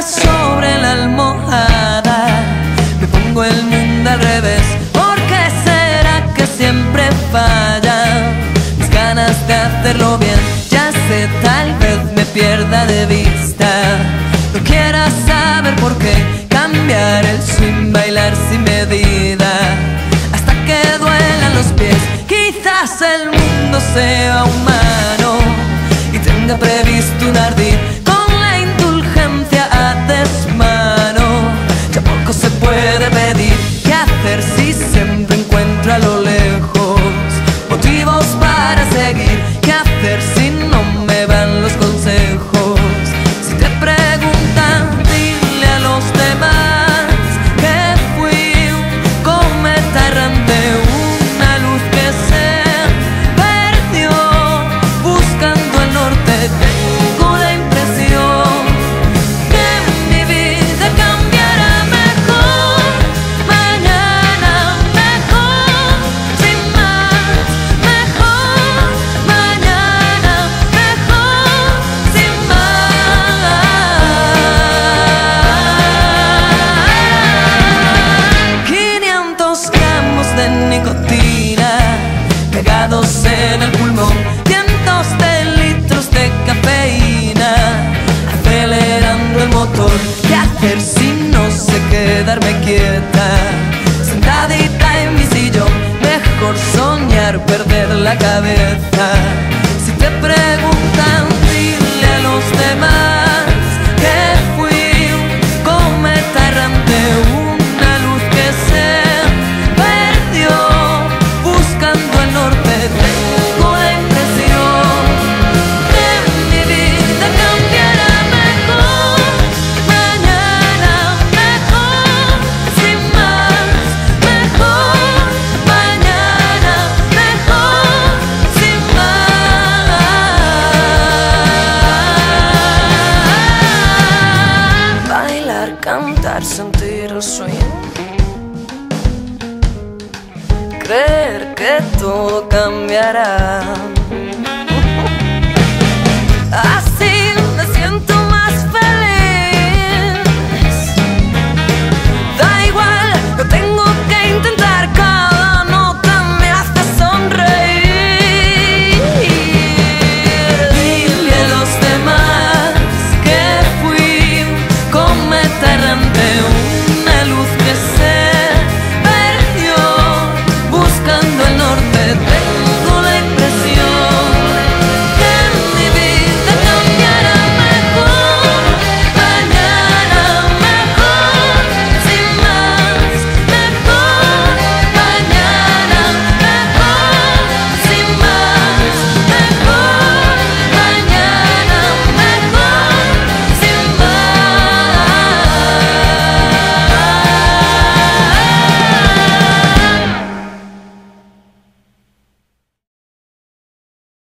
cabeza sobre la almohada, me pongo el mundo al revés. ¿Por qué será que siempre falla mis ganas de hacerlo bien? Ya sé, tal vez me pierda de vista. No quieras saber por qué cambiar el swing, bailar sin medida, hasta que duelan los pies. Quizás el mundo sea humano y tenga previsto un ardid con la indulgencia a desmano. Ya poco se puede pedir. ¿Qué hacer si siempre encuentro a lo lejos motivos para seguir? ¿Qué hacer si no me van los consejos? Si te preguntan, dile a los demás que fui un cometa errante, una luz que se perdió buscando el norte. Tengo la impresión que mi vida cambiará mejor, mañana mejor, sin más, mejor, mañana mejor, sin más. 500 gramos de nicotina pegados en el pulmón, cientos de litros de cafeína acelerando el motor. ¿Qué hacer si no sé quedarme quieta, sentadita en mi sillón? Mejor soñar, perder la cabeza. Si te preguntan, dile a los demás que fui un cometa errante, una luz que se perdió buscando el norte. Tengo la impresión que mi vida cambiará mejor, mañana mejor, sin más, mejor, mañana mejor, sin más. Bailar, cantar, sentir el swing, creer que todo cambiará.